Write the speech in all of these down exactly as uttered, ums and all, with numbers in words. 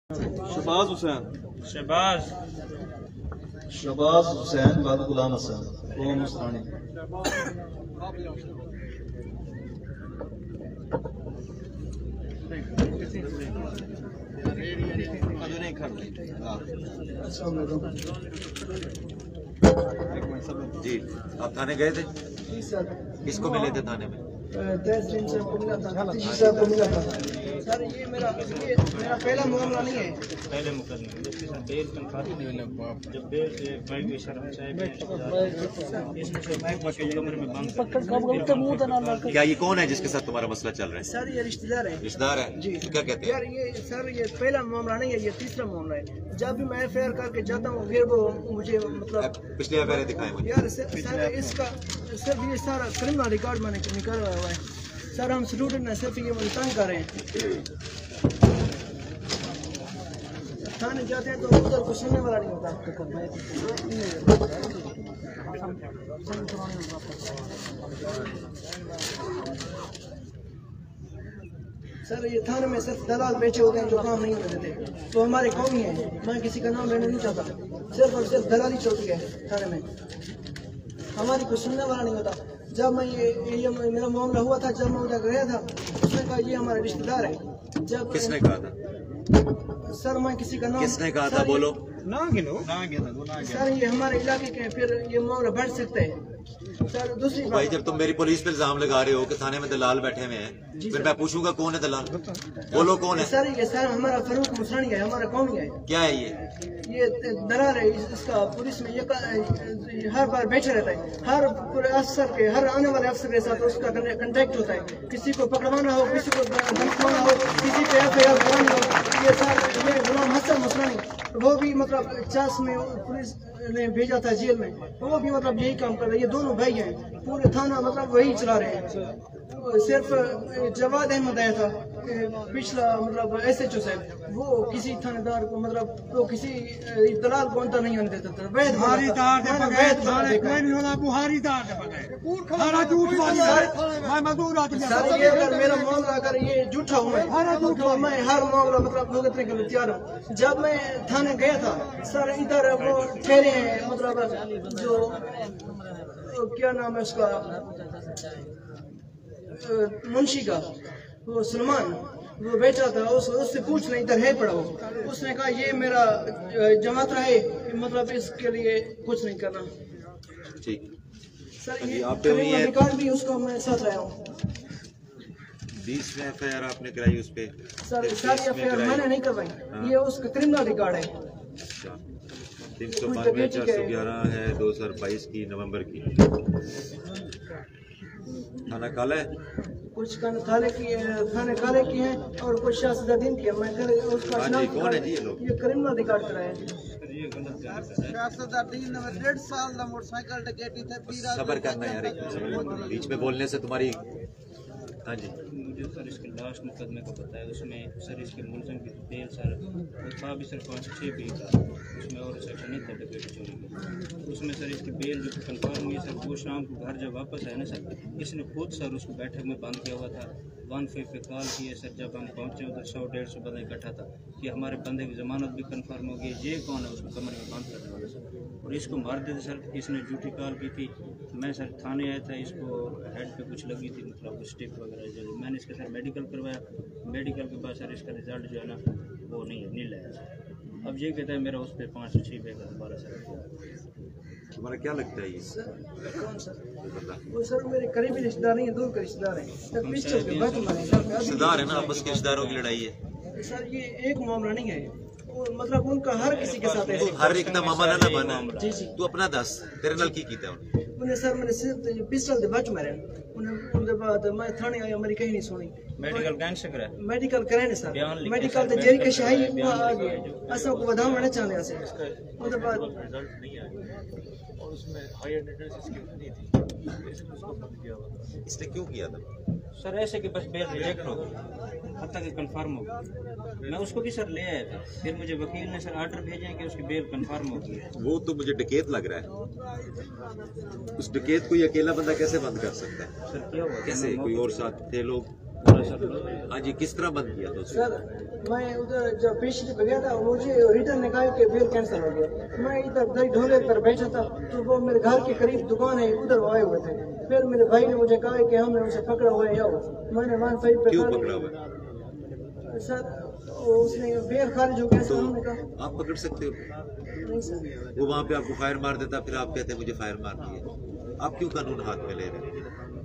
शहबाज हुसैन शहबाज शहबाज हुसैन बाद गुलाम हसन वो मुस्तानी जी आप थाने गए थे? किसको मिले थे थाने में? तहसीन साहब को मिला था, साहब को मिला था। सर ये मेरा ये मेरा पहला मामला नहीं है। पहले मुकदमे जब बेल कन्फर्म नहीं हुआ, जब बेल से बाइक में शर्म साहब इसमें से बाइक के कमरे में बंद क्या ये कौन है जिसके साथ तुम्हारा मसला चल रहा है? सर ये रिश्तेदार है। रिश्तेदार है जी। तो क्या कहते हैं? यार ये सर ये पहला मामला नहीं है, ये तीसरा मामला है। जब भी मैं एफ आई आर करके जाता हूँ फिर वो मुझे मतलब पिछले एफ आई आर दिखाए मुझे। यार सर इसका सर ये सारा क्रिमिनल रिकॉर्ड मैंने निकाला हुआ है। सर हम स्टूडेंट ने सिर्फ ये मुझे तंग कर रहे हैं। थाने जाते हैं तो उधर कुछ सुनने वाला नहीं होता। सर ये थाने में सिर्फ दलाल बेचे होते हैं जो काम नहीं होने देते, तो हमारे कौमी है। मैं किसी का नाम लेना नहीं चाहता, सिर्फ और सिर्फ दलाली चलती है थाने में, हमारी कुछ सुनने वाला नहीं होता। जब मैं ये, ये मेरा मामला हुआ था, जब मैं उधर गया था उसने कहा ये हमारा रिश्तेदार है। जब किसने कहा था? सर मैं किसी का नाम किसने कहा था बोलो? ना गिनो ना गिनो सर ये हमारे इलाके के, फिर ये मामला बढ़ सकते हैं। सर दूसरी तो भाई जब तुम मेरी पुलिस पे इल्जाम लगा रहे हो कि थाने में दलाल बैठे हुए हैं, फिर मैं पूछूंगा कौन है दलाल? बोलो कौन है? सर ये सर हमारा फरूक मुसरानी है, हमारा कौमी है। क्या है ये? ये दलाल है, इसका पुलिस में ये हर बार बैठे रहता है। हर पूरे अफसर के, हर आने वाले अफसर के साथ उसका कंटेक्ट होता है। किसी को पकड़वाना हो, किसी को धमकाना हो, किसी पे एफ आई आर करानी हो। ये सर ये गुलाम हसन मुसरानी वो भी मतलब चास में पुलिस ने भेजा था जेल में, वो भी मतलब यही काम कर रहे हैं। ये दोनों भाई हैं, पूरे थाना मतलब वही चला रहे हैं। सिर्फ जवाद अहमद आया था पिछला मतलब एस एच ओ साहब, वो किसी थानेदार को मतलब तो किसी दलाल को अंतर नहीं होने देता था। वैध बुहारी तार दे पकड़े थाने कोई नहीं होना, बुहारी तार दे पकड़े सारा झूठ वाली है। मैं मजदूर आदमी सर ये अगर मेरा मामला अगर ये झूठा हुआ है तो मैं हर मामला मतलब भुगतने के लिए तैयार हूँ। जब मैं थाने गया था सर इधर वो ठहरे हैं मतलब जो क्या नाम है उसका मुंशी का, वो सलमान वो बैठा था, उस उससे पूछ रहे इधर है पड़ा हो। उसने कहा ये मेरा जमात है, मतलब इसके लिए कुछ नहीं करना। ठीक सर अभी ये आप पे हुई है- रिकॉर्ड भी उसको मैं साथ लाया हूँ। बीस में एफ आई आर आपने कराई उस पे? सर सारी एफ आई आर मैंने नहीं करवाई, ये उसका क्रिमिनल रिकॉर्ड है। तीन सौ बानवे चार सौ ग्यारह है दो हजार बाईस की नवंबर की। थाना काला है, कुछ थाने की थाने काले की है और कुछ शाहसुद्दीन की है। मैं कर उसका हाँ जी, कौन है जी ये लोग? ये क्रिमिनल रिकॉर्ड कराया है। डेढ़ साल का मोटरसाइकिल डकैती थे। सबर करना यार, एक मिनट। बीच में बोलने से तुम्हारी हाँ जी मुझे सर इसके लास्ट मुकदमे को बताया, उसमें सर इसके मुलजिम की डिटेल सर वो था भी सर पाँच छः बी का, उसमें और सेक्शन नहीं था डकैती चोरी का। उसमें सर इसकी बेल जो कन्फर्म हुई सर, वो शाम को घर जब वापस आए ना सर, इसने खुद सर उसको बैठक में बंद किया हुआ था। वन फाइव पे कॉल किए सर, जब हम पहुँचे उधर सौ डेढ़ सौ बंदा इकट्ठा था कि हमारे बंदे की जमानत भी कन्फर्म हो गई, ये कौन है उसको कमरे में बंद करने वाला सर, और इसको मार देते सर। इसने झूठी कॉल की थी। मैं सर थाने आया था, इसको हेड पे कुछ लगी थी मतलब स्टिक वगैरह, जो मैंने इसके सर मेडिकल करवाया। मेडिकल के बाद सर इसका रिजल्ट जो है ना वो नहीं है, नील है। अब ये कहता है मेरा उस पर पाँच सौ छः पे का दोबारा सर। तुम्हारा क्या लगता है ये? कौन सर? वो सर मेरे करीबी रिश्तेदार नहीं है, दूर के रिश्तेदार हैं। सर पिस्टल के बाद हमारे रिश्तेदार है ना, आपस के रिश्तेदारों की लड़ाई है सर। ये एक मामला नहीं है, वो मतलब उनका हर किसी के साथ है। हर एक ना मामा ना बना। जी जी तू अपना दस तेरे नाल की कीता उन्हें? उन्हें सर मैंने सिर्फ पिस्टल दे बच मारे उन्हें। उनके बाद मैं थाने आया, मेरी कहीं नहीं सुनी। मेडिकल कैंस करा मेडिकल कराए सर, मेडिकल तो जेरी के शाही वो आ गए असा को बदाम होना चाहने से। उसके बाद रिजल्ट नहीं आया और उसमें हाई अटेंडेंस इसकी नहीं थी, इसलिए उसको बंद किया हुआ था। इसने क्यों किया था? सर ऐसे कि बस बेल रिजेक्ट हो गई, हद तक कन्फर्म हो गई। मैं उसको भी सर ले आया था, फिर मुझे वकील ने सर आर्डर भेजे कि उसकी बेल कन्फर्म हो गई है। वो तो मुझे डकैत लग रहा है। उस डकैत को ये अकेला बंदा कैसे बंद कर सकता है? सर क्या हुआ कैसे? कोई और साथ थे लोग? हाँ जी, किस तरह बंद किया था उसने? सर मैं उधर जब पेशी पे गया था, मुझे रिटर्न ने कहा कि बिल कैंसिल हो गया। मैं इधर दही ढोले पर बैठा था, तो वो मेरे घर के करीब दुकान है, उधर वो आए हुए थे। फिर मेरे भाई ने मुझे कहा कि हमने उसे पकड़ा हुआ है, आओ। मैंने वन फाइव पे क्यों कहा- पकड़ा हुआ है? सर उसने बेल खारिज हो गया, सर हमने कहा आप पकड़ सकते हो। नहीं सर। वो वहाँ पे आपको फायर मार देता, फिर आप कहते हैं मुझे फायर मारनी है। आप क्यों कानून हाथ में ले रहे हैं?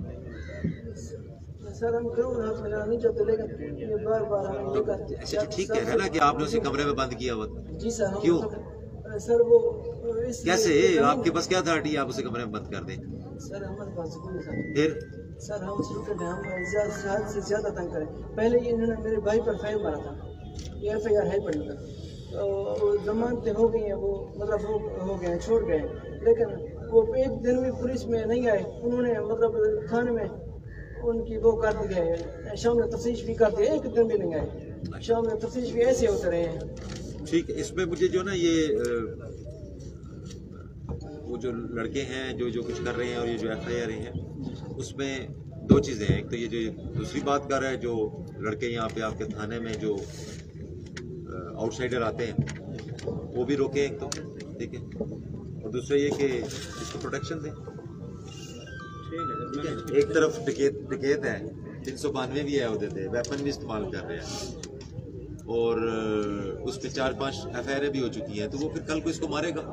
सर हम क्यों हाथ में नहीं चाहते, लेकिन ये बार बार हमें लेकर अच्छा तो ठीक है ना कि आपने उसे कमरे में बंद किया हुआ था। जी सर हम- क्यों? सर वो इस कैसे? आपके पास क्या अथॉरिटी है आप उसे कमरे में बंद कर दें? सर हमारे पास कोई नहीं सर। फिर सर हम स्टूडेंट हैं, हम ज्यादा से हद से ज्यादा तंग करें। पहले ये इन्होंने मेरे भाई पर फाइन मारा था, ये एफ आई आर है पड़ी था, तो वो जमानतें हो गई हैं, वो मतलब वो हो गए हैं, छोड़ गए हैं। लेकिन वो एक दिन भी पुलिस में नहीं आए, उन्होंने मतलब थाने में उनकी वो कर दी है, शाम में तफ्तीश भी कर दी है, एक दिन भी नहीं आए, शाम में तफ्तीश भी ऐसे होते रहे हैं। ठीक है, इसमें मुझे जो ना ये अ, वो जो लड़के हैं जो जो कुछ कर रहे हैं और ये जो एफ आई आर हैं, उसमें दो चीज़ें हैं। एक तो ये जो दूसरी बात कर रहा है, जो लड़के यहाँ पे आपके थाने में जो आउटसाइडर आते हैं वो भी रोके एक तो, ठीक है। और दूसरा ये कि इसको प्रोटेक्शन दें। एक तरफ टिकेत टिकेत है, तीन सौ बानवे भी है उधर थे, वेपन भी इस्तेमाल कर रहे हैं और उस पर चार पांच एफ आई आर भी हो चुकी हैं, तो वो फिर कल को इसको मारेगा।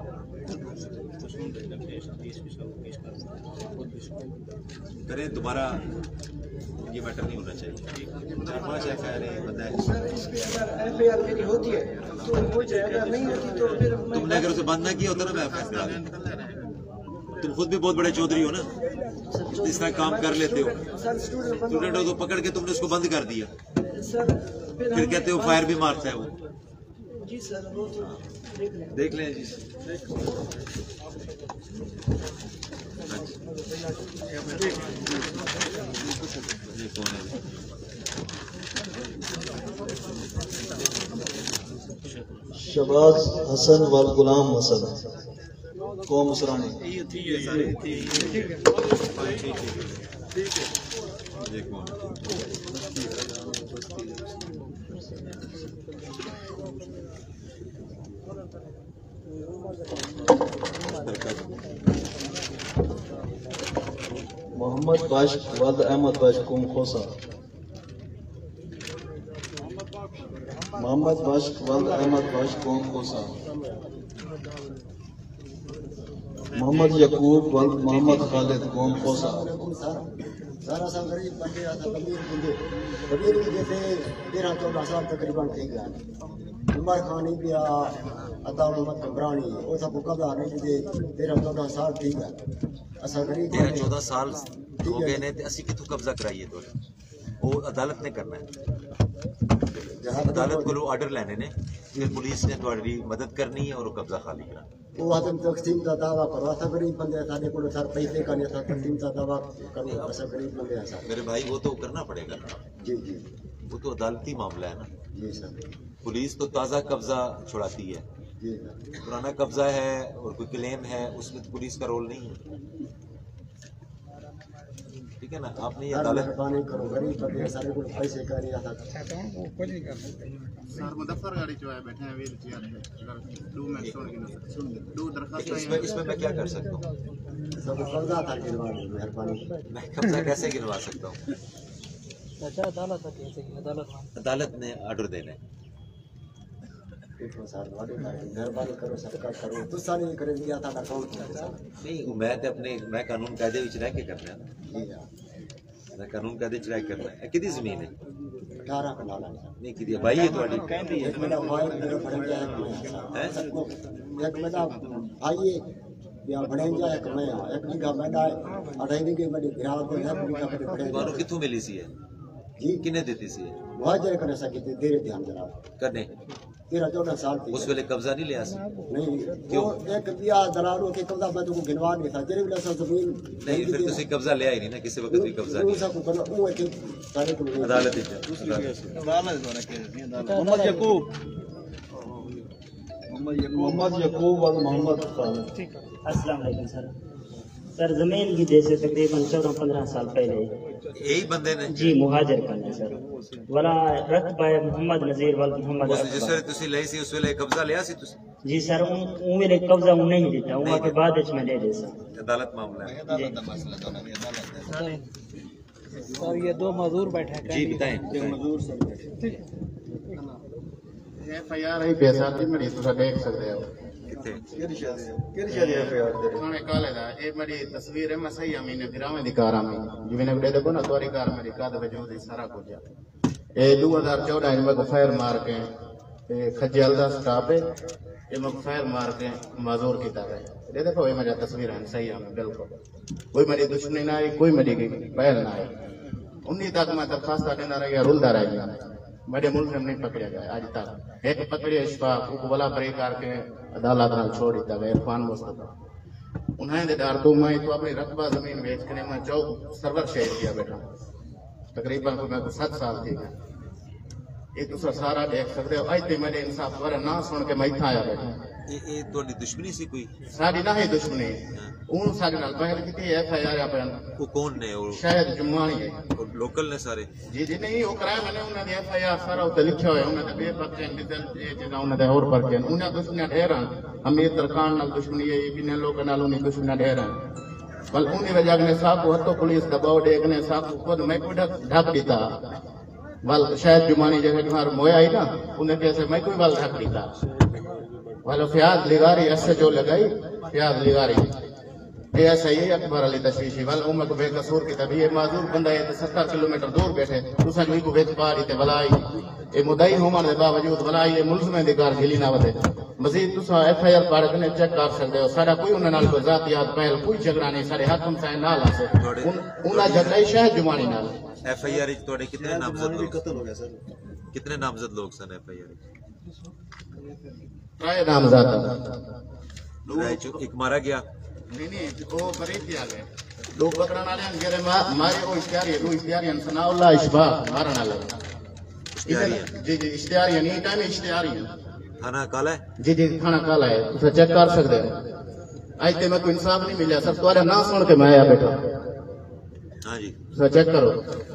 करें, तुम्हारा ये मैटर नहीं होना चाहिए। चार पांच एफ आई आर बंदा है, सर इसके अगर एफ आई आर मेरी होती है तो हो जाए, अगर नहीं होती तो फिर मैं- तुमने अगर उसे बंद ना किया होता ना मैं एफ आई आर करा देता। तुम खुद भी बहुत बड़े चौधरी हो ना, इस तरह काम कर लेते हो। सर स्टूडेंट बंद- स्टूडेंट हो तो पकड़ के तुमने उसको बंद कर दिया, सर फिर हम- कहते हो फायर भी मारता है वो। जी सर वो तो देख लें। देख लें जी। ये कौन है? शबाज हसन व गुलाम हसन कौम सरानी। ये कौन है? मोहम्मद बाश वद अहमद बाश कौम खोसा। मोहम्मद बाश वद अहमद बाश कौम खोसा। मोहम्मद यकूब वद मोहम्मद खालिद कौम खोसा। सारा सा गरीब बंदे आता कबीर बंदे कबीर भी जैसे तेरह चौदह साल तकरीबन थी गया। उमर खान ही पिया अता मोहम्मद कबरानी वो सब कब्जा नहीं दे तेरह चौदह साल थी गया। असा गरीब तेरह चौदह साल हो गए ने ते असी कितों कब्जा कराइए तो वो अदालत ने करना है। अदालत को आर्डर लेने ने, फिर पुलिस ने थोड़ी मदद करनी है और वो कब्जा खाली करना। वो आदम तकसीम का दावा करो असा गरीब बंदे साडे को सर पैसे का नहीं था तकसीम का दावा करो असा गरीब बंदे ऐसा। मेरे भाई वो तो करना पड़ेगा ना, जी जी वो तो अदालती मामला है ना। जी सर पुलिस तो ताज़ा कब्जा छुड़ाती है, जी सर पुराना कब्जा है और कोई क्लेम है उसमें तो पुलिस का रोल नहीं है, ठीक है ना। आपने ये अदालत मेहरबानी करो गरीब बंदे सारे को पैसे का नहीं था। सर मुदफ्फर गाड़ी जो है बैठे हैं व्हील चेयर पे दो मैं सुन के सुन दो दरखास्त इसमें इसमें मैं क्या कर सकता हूँ? सब कब्जा था गिरवा दो मेहरबानी। मैं कब्जा कैसे गिरवा सकता हूँ? अच्छा अदालत है, कैसे अदालत अदालत ने ऑर्डर देना है। देखो सर वादे मेहरबानी करो सबका करो तुसा नहीं करे दिया था अकाउंट में सर। नहीं मैं तो अपने मैं कानून कायदे विच रह के करना है ना, जी हां मैं कानून कायदे च रह के करना है। कितनी जमीन है? अठारह कनाल है सर। नहीं कितनी भाई है थोड़ी एक मेरा भाई मेरा भड़ंजा है है? एक मेरा भाई है या भड़ंजा एक मैं हां एक बीघा मैंने अढ़ाई बीघे मेरी गिराव दे है बीघा मेरे भड़ंजा ਤੁਹਾਨੂੰ ਕਿੱਥੋਂ ਮਿਲੀ ਸੀ ਇਹ? जी ਕਿੰਨੇ ਦਿੱਤੀ ਸੀ ਇਹ? वाजर कर सके थे देर ध्यान जरा करने तेरह चौदह साल थी उस वेले कब्जा नहीं लिया सी? नहीं क्यों? वो एक दिया दलालों के कब्जा मैं तो गिनवा नहीं था जेरे बिना जमीन नहीं फिर ਤੁਸੀਂ कब्जा लिया ही नहीं ना, किसी वक्त भी कब्जा वो नहीं। सब करना वो एक सारे को अदालत ही मोहम्मद यकूब मोहम्मद यकूब व मोहम्मद खालिद। अस्सलाम वालेकुम सर सर जमीन की जैसे तकरीबन चौदह पंद्रह साल पहले यही बंदे ने जी मुहाजिर करना सर वाला रकबा है मोहम्मद नजीर वाल मोहम्मद उस जिस ਵੇਲੇ ਤੁਸੀਂ ਲਈ ਸੀ ਉਸ ਵੇਲੇ ਕਬਜ਼ਾ ਲਿਆ ਸੀ ਤੁਸੀਂ जी सर वो मेरे कब्जा वो नहीं देता वो के बाद इसमें ले दे सर अदालत मामला है और ये दो मजदूर बैठे हैं जी बताएं एफ आई आर ही पैसा दी मेरी तुसा देख सकते हो किथे ਕਿਹੜੀ ਸ਼ਾਦੀ ਕਿਹੜੀ ਸ਼ਾਦੀ ਐਫ ਆਈ ਆਰ ਦੇ थाने काले दा ए मेरी तस्वीर है मैं सही अमीने फिरावे दी कार में जिवें ने देखो ना तोरी कार मेरी काद वजूद है सारा कुछ ए दो हज़ार चौदह में को फायर मार के ए खजल दा स्टाफ है ए मैं फायर मार के माजूर कीता है ये देखो ये मेरी तस्वीर है सही है बिल्कुल कोई मेरी दुश्मनी ना आई कोई मेरी पहल ना आई उन्हीं तक मैं दरखास्त देना रह गया रुलदा रह गया मेरे मुल्क में नहीं पकड़ा गया आज तक एक पकड़े इशफाक को बला बरी करके अदालत में छोड़ दिया गया इरफान मुस्तफा उन्हें दे डर तो मैं तो अपनी रकबा जमीन बेच के मैं चौक सर्वर शेयर किया बेटा तकरीबन को मैं सात साल थी एक दूसरा सारा देख सकते हो आज मेरे इंसाफ द्वारा ना सुन के मैं आया बेटा ये ये थोड़ी दुश्मनी सी कोई साड़ी ना है दुश्मनी उन सारे नाल पहल की एफ आई आर अपन वो कौन ने वो शायद जुम्मानी है वो लोकल ने सारे जी जी नहीं वो कराया मैंने उन्होंने एफ आई आर सारा उत्ते लिखा हुआ उन्होंने बे पर्चे डिटेल ये जगह उन्होंने और पर्चे उन्हें दुश्मनी ढेर अमीर तरकान नाल दुश्मनी है बिना लोग नाल उन्हें दुश्मनी ढेर कल उन्हीं वजह ने साहब हतो पुलिस दबाव देखने साहब खुद मैं कोई ढक दीता वाल शायद जुमानी जगह तुम्हारा मोया ही ना उन्हें कैसे मैं कोई वाल ढक दीता वालो फ्याज लिगारी ऐसे जो लगाई फ्याज लिगारी ये ऐसा ही अकबर अली तशवीशी वाल उम्र को बेकसूर की तभी ये माजूर बंदा है सत्तर किलोमीटर दूर बैठे दूसरा जो को बेच पा रही थे भलाई ये मुदई होने के बावजूद भलाई ये मुल्क में दिकार गिली ना बदे मजीद तुसा एफ आई आर पढ़ के चेक कर सकते हो सारा कोई उन्हें नाल कोई जातियात पहल कोई झगड़ा नहीं सारे हाथम से नाल आसे उन्हें झगड़ा ही शायद जुमानी नाल एफ आई आर थोड़े कितने नामजद लोग कत्ल हो गया सर कितने नामजद लोग सन एफ आई आर राय नामजद एक मारा गया नहीं नहीं वो बरी किया गया लोग पकड़न वाले अंगेरे मारे वो इश्तिहारी दो इश्तिहारी सनाउल्लाह इशबाक मारन वाले जी जी इश्तिहारी नहीं टाइम इश्तिहारी थाना काला है जी जी थाना काला है उसे चेक कर सकते हो आज ते मैं कोई इंसाफ नहीं मिला सर तुम्हारे ना सुन के मैं आया बैठा हाँ जी उसे चेक करो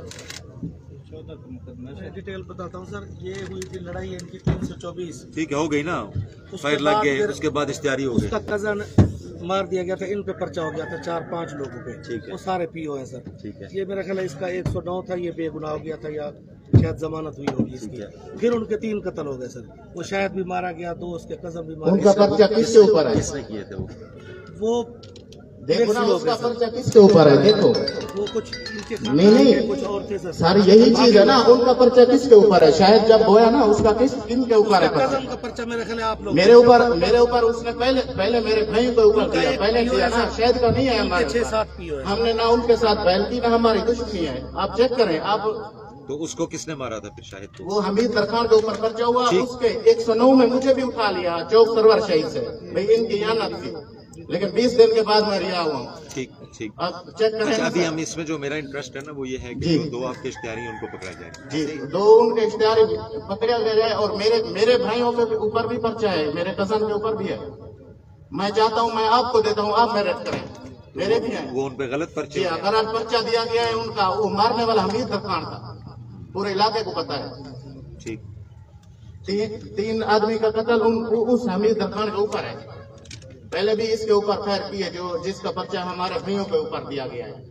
डिटेल बताता हूँ सर ये हुई थी लड़ाई इनकी तीन सौ चौबीस ठीक है हो गई ना फायर लग गए उसके बाद इश्तिहारी हो गई उसका कजन मार दिया गया था इन पे पर्चा हो गया था चार पांच लोगों पे ठीक है वो सारे पीओ हैं सर ठीक है ये मेरा ख्याल है इसका एक सौ नौ था ये बेगुनाह हो गया था या शायद जमानत हुई होगी इसकी फिर उनके तीन कत्ल हो गए सर वो शायद भी मारा गया दो उसके कजन भी मारा उनका पर्चा किसके ऊपर है किसने किए थे वो वो देखो ना उसका पर्चा किसके ऊपर है देखो वो कुछ इनके नहीं नहीं कुछ और थे सर सारी यही चीज है ना उनका पर्चा किसके ऊपर है शायद जब बोया ना उसका किस किनके ऊपर है पर्चा कजन का पर्चा मेरे ख्याल है आप लोग मेरे ऊपर मेरे ऊपर उसने पहले पहले मेरे भाई के ऊपर दिया पहले दिया ना शायद का नहीं है हमारे छह सात पीओ है हमने ना उनके साथ पहल की ना हमारी दुश्मनी है आप चेक करें आप तो उसको किसने मारा था फिर शाहिद को वो हमीद तरखान के ऊपर पर्चा हुआ उसके एक सौ नौ में मुझे भी उठा लिया चौक सरवर शहीद से भाई इनकी यानत थी लेकिन बीस दिन के बाद मैं रिहा हुआ ठीक ठीक अब चेक करें अच्छा अभी हम इसमें जो मेरा इंटरेस्ट है ना वो ये है कि जो दो आपके इश्तिहारी हैं उनको पकड़ा जाए जी दो उनके इश्तिहारी पकड़े गए और मेरे मेरे भाइयों के ऊपर भी पर्चा है मेरे कजन के ऊपर भी है मैं चाहता हूँ मैं आपको देता हूँ आप मेरे करें मेरे भी हैं वो उन पे गलत पर्चे जी अगर आज पर्चा दिया गया है उनका वो मारने वाला हमीद तरखान था पूरे इलाके को पता है ठीक तीन तीन आदमी का कत्ल उन उस हमीद तरखान के ऊपर है पहले भी इसके ऊपर फायर किए जो जिसका पर्चा हमारे भाइयों के ऊपर दिया गया है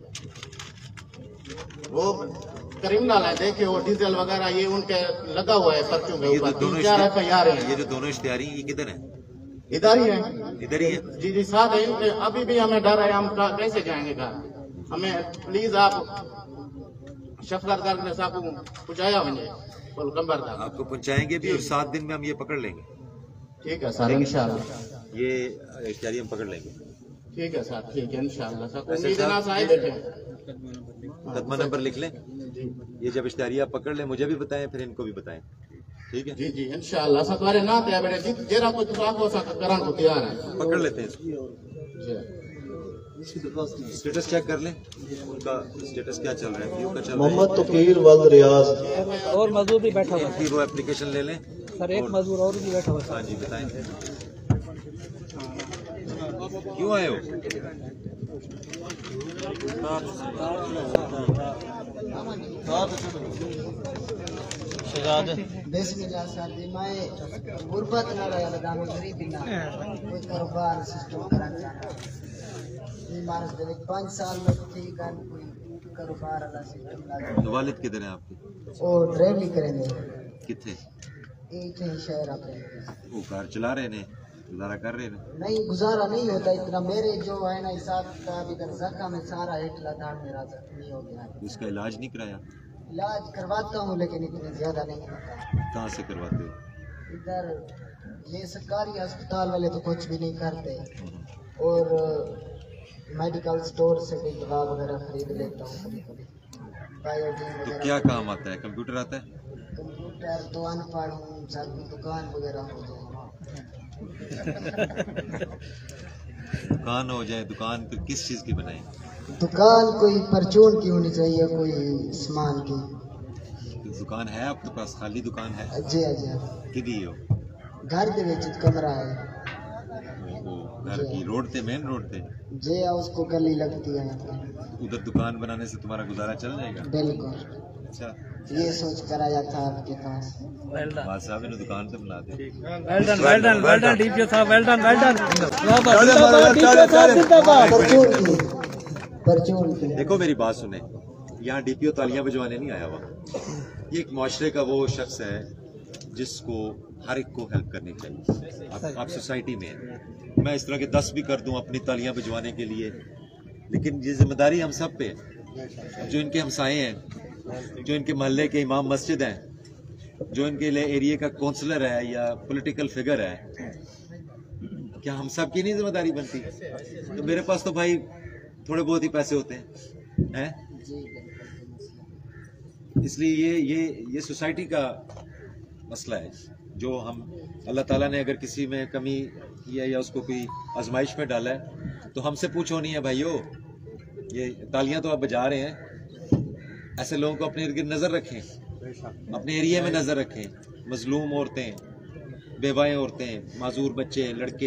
वो क्रिमिनल है देखिए वो डीजल वगैरह ये उनके लगा हुआ है पर्चों के ऊपर तीन चार एफ आई आर है ये जो दोनों इश्तिहारी ये किधर है इधर ही है इधर ही है जी जी साथ है इनके अभी भी हमें डर है हम कैसे जाएंगे घर हमें प्लीज आप शफकत करने साहब पहुंचाया मुझे कम्बर था आपको पहुंचाएंगे भी और सात दिन में हम ये पकड़ लेंगे ठीक है सर इंशाल्लाह ये इश्तिहारी हम पकड़ लेंगे ठीक है सर ठीक है इंशाल्लाह सर उम्मीद ना साए देखें मुकदमा नंबर लिख लें ये जब इश्तिहारी आप पकड़ लें मुझे भी बताएं फिर इनको भी बताएं ठीक है जी जी इंशाल्लाह सर तुम्हारे ना ते बेटे जेरा कुछ आपको साथ करन को तैयार है पकड़ लेते हैं स्टेटस चेक कर लें उनका स्टेटस क्या चल रहा है व्यू का चल रहा है मोहम्मद तकीर वल रियाज और मजदूर भी बैठा हुआ फिर वो एप्लीकेशन ले लें सर एक मजदूर और भी बैठा हुआ हाँ जी बताएं क्यों आए हो बिस्मिल्लाह सर जी मैं गुरबत ना रहा लगा मैं गरीबी ना कोई कारोबार सिस्टम करना चाहता ये मानस दे पाँच साल में ठीक है कोई कारोबार वाला सिस्टम लगा। वालिद किधर है आपके? और ड्राइवरी करेंगे कितने? एक ही शहर अपने वो कार चला रहे ने, गुजारा कर रहे ने? नहीं गुजारा नहीं होता इतना, मेरे जो है ना हिसाब का इधर जख्म में सारा हेटला धान मेरा जख्मी हो गया। उसका इलाज नहीं कराया? इलाज करवाता हूँ लेकिन इतने ज्यादा नहीं होता। कहाँ से करवाते हो? इधर ये सरकारी अस्पताल वाले तो कुछ भी नहीं करते और मेडिकल स्टोर से भी दवा वगैरह खरीद लेता हूँ कभी कभी। तो क्या काम आता है? कंप्यूटर आता है? कंप्यूटर तो अनपढ़ हूँ, सब दुकान वगैरह हो जाए। दुकान हो जाए, दुकान तो किस चीज़ की बनाए? दुकान कोई परचून की होनी चाहिए, कोई सामान की। दुकान है आपके पास? खाली दुकान है? जी जी। किदी हो? घर के विच कमरा है। वो घर की रोड पे, मेन रोड पे? जी उसको गली लगती है। उधर दुकान बनाने से तुम्हारा गुजारा चल जाएगा? बिल्कुल। अच्छा, ये सोच कर आया था आपके पास। बात साहब ने दुकान तो बना दी। Well done well done well done DPO साहब, वेल डन वेल डन। देखो मेरी बात सुने, यहाँ डीपीओ तालियां बजवाने नहीं आया हुआ। ये एक माशरे का वो शख्स है जिसको हर एक को हेल्प करनी चाहिए। आप, आप सोसाइटी में हैं, मैं इस तरह के दस भी कर दूं अपनी तालियां बजवाने के लिए, लेकिन ये जिम्मेदारी हम सब पे है। जो इनके हमसाए हैं, जो इनके मोहल्ले के इमाम मस्जिद हैं, जो इनके लिए एरिया का काउंसलर है या पॉलिटिकल फिगर है, क्या हम सब की नहीं जिम्मेदारी बनती? तो मेरे पास तो भाई थोड़े बहुत ही पैसे होते हैं, हैं? इसलिए ये ये ये सोसाइटी का मसला है जो हम, अल्लाह ताला ने अगर किसी में कमी किया या उसको कोई आजमाइश में डाला है तो हमसे पूछो नहीं है भाइयों। ये तालियां तो आप बजा रहे हैं, ऐसे लोगों को अपने इर्द गिर्द नजर रखें, अपने एरिया में नजर रखें। मजलूम औरतें, बेवाएं औरतें, माजूर बच्चे, लड़के।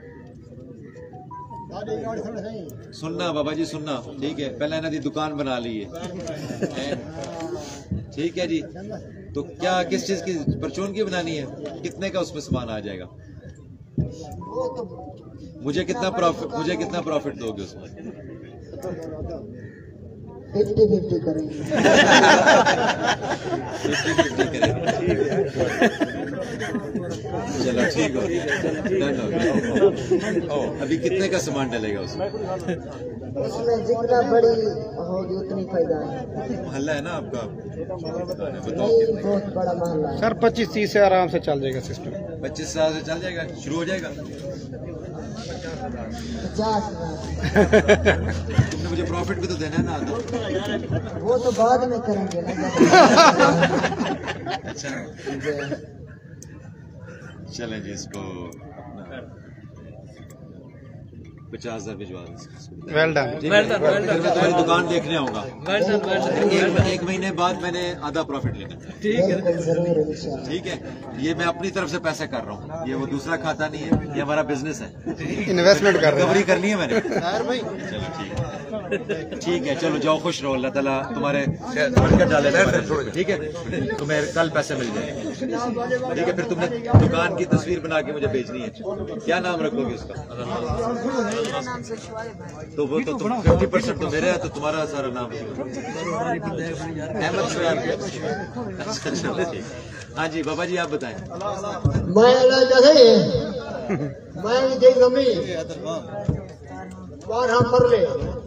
सुनना बाबा जी सुनना, ठीक है? पहले इन्होंने दुकान बना ली है, ठीक है जी? तो क्या किस चीज की परचून की बनानी है? कितने का उसमें सामान आ जाएगा? मुझे कितना प्रॉफिट मुझे कितना प्रॉफिट दोगे उसमें? फिफ्टी फिफ्टी करेंगे। फिफ्टी फिफ्टी करेंगे, चलो ठीक हो गया, डन हो गया। ओ, अभी कितने का सामान डलेगा उसमें? उसमें जितना बड़ी होगी उतनी फायदा है। मोहल्ला है ना आपका? नहीं बहुत बड़ा मोहल्ला है सर। पच्चीस तीस से आराम से चल जाएगा सिस्टम। पच्चीस हजार से चल जाएगा, शुरू हो जाएगा। पचास तुमने मुझे प्रॉफिट भी तो देना है ना आधा। वो तो बाद में करेंगे ना। अच्छा चलें जी, इसको पचास हजार भिजवा दें। Well done well done well done. तुम्हारी दुकान देखने आऊंगा। Well done well done. एक महीने बाद मैंने आधा प्रॉफिट लेना। ठीक है ठीक है, ये मैं अपनी तरफ से पैसा कर रहा हूँ, ये वो दूसरा खाता नहीं है, ये हमारा बिजनेस है। इन्वेस्टमेंट कर रहे हैं, रिकवरी करनी है मैंने। चलो ठीक है, ठीक है, चलो जाओ, खुश रहो, अल्लाह ताला तुम्हारे बरकत डाले। ठीक है, तुम्हें कल पैसे मिल जाएंगे। ठीक है, फिर तुमने दुकान की तस्वीर बना के मुझे भेजनी है। क्या नाम रखोगे उसका? तो वो तो तुम फिफ्टी परसेंट तो मेरे है, तो तुम्हारा सारा नाम अहमद शुआब। हाँ जी बाबा जी, आप बताएं। मैं मैं जमीन बारह मरले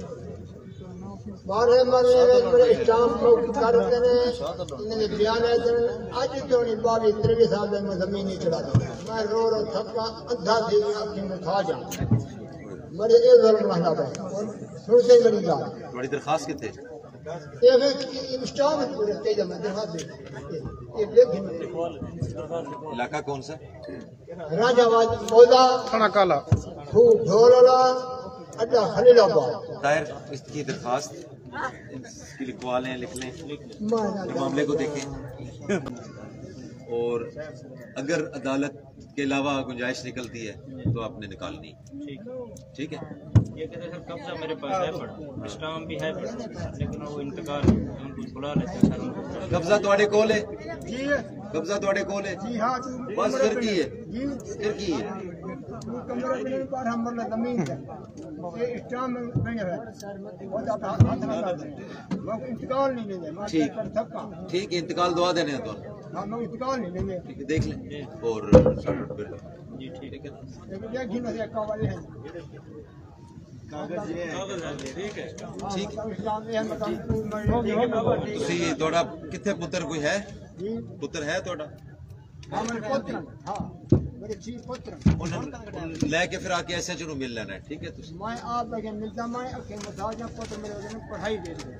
बारह मरले स्टाम्प करते ने बयान है। अज क्यों नहीं बावी त्रेवीस साल में जमीन नहीं चढ़ा मैं रो रो थका अद्धा थी आखिर में खा जा मेरे ये जरूर रहना है। सुनते मेरी बात, बड़ी दरखास्त कितने? ये फिर स्टाम्प पूरे तेज में दरखास्त दे ये देखिए। इलाका कौन सा? राजाबाद, मौदा, खाना काला, ढोलला, अड्डा खलीलाबाद। तायर इसकी दरखास्त इसकी लिखवा लें, लिख लें, मामले को देखें। और अगर अदालत के अलावा गुंजाइश निकलती है तो आपने निकालनी। ठीक है। ये कहते सर कब्जा मेरे पास है पर स्टाम भी है पर लेकिन वो इंतकाल हम कुछ बुला लेते हैं सर उनको। कब्जा ਤੁਹਾਡੇ ਕੋਲ है? जी कब्जा ਤੁਹਾਡੇ ਕੋਲ है? जी हाँ बस फिर की है? जी फिर की है? कमरे में पर हम मतलब जमीन है ये स्टाम नहीं है वो जाता हाथ ना लगे वो इंतकाल नहीं लेंगे मैं ठीक कर सकता ठीक है, इंतकाल दुआ देने हैं तो हम लोग इंतकाल नहीं लेंगे ठीक है, देख लें और फिर जी ठीक है। लेकिन ये घी में का वाले हैं कागज ये है ठीक है ठीक इस्लाम में हम मतलब ਤੁਸੀਂ ਤੁਹਾਡਾ ਕਿੱਥੇ ਪੁੱਤਰ ਕੋਈ ਹੈ? जी ਪੁੱਤਰ ਹੈ ਤੁਹਾਡਾ? हमारे पुत्र हाँ मेरे जी पुत्र ਉਹਨਾਂ ਲੈ ਕੇ ਫਿਰ ਆ ਕੇ ਐਸਐਚ ਨੂੰ ਮਿਲ ਲੈਣਾ ਹੈ। ठीक है ਤੁਸੀਂ मैं आप लगे मिलता मैं अखे मसाजा पुत्र मेरे वजन पढ़ाई दे दे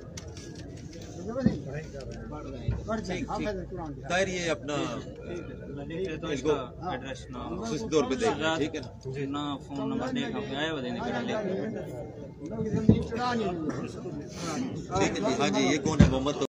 ताहिर ये अपना तो इसका एड्रेस ना उस दौर पे देख लें, ठीक है ना? ना फोन नंबर देखा आया वो देने के लिए जमीन चढ़ा नहीं ठीक है जी। हाँ जी, ये कौन है? मोहम्मद